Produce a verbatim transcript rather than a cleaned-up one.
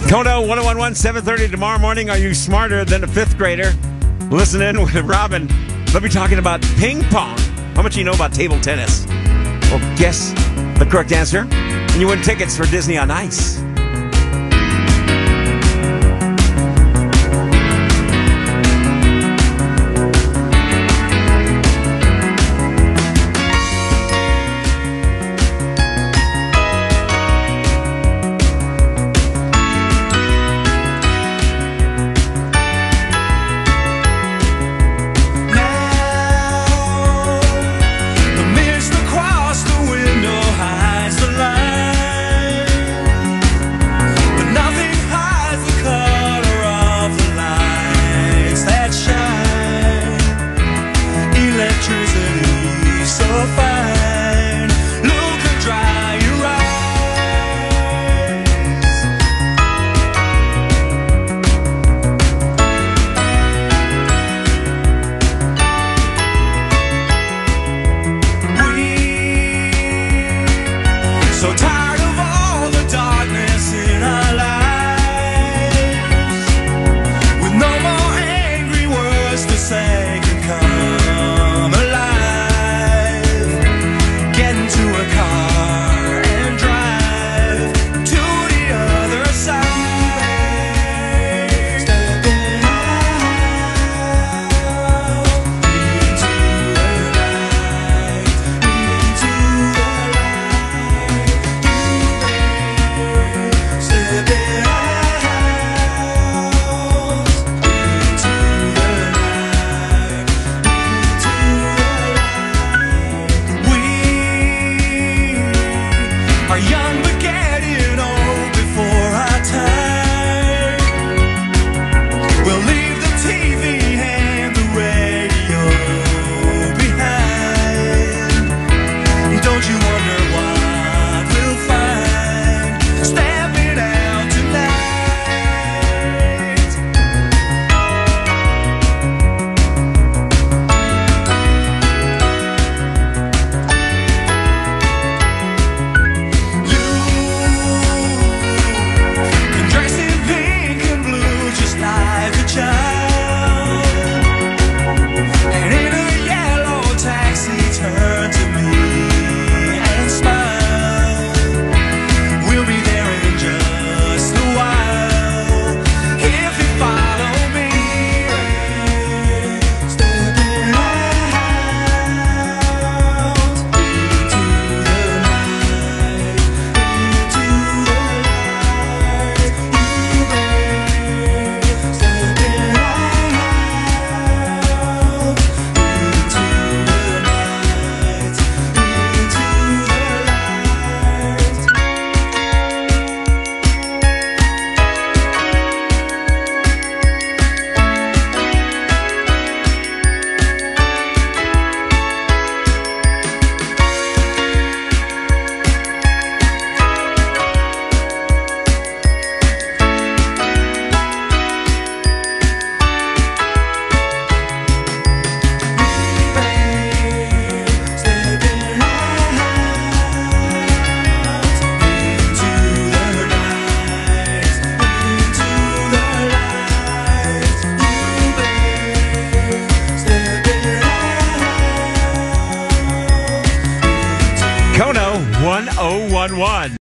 Kono one oh one one, seven thirty tomorrow morning. Are you smarter than a fifth grader? Listen in with Robin. They'll be talking about ping pong. How much do you know about table tennis? Well, guess the correct answer, and you win tickets for Disney on Ice.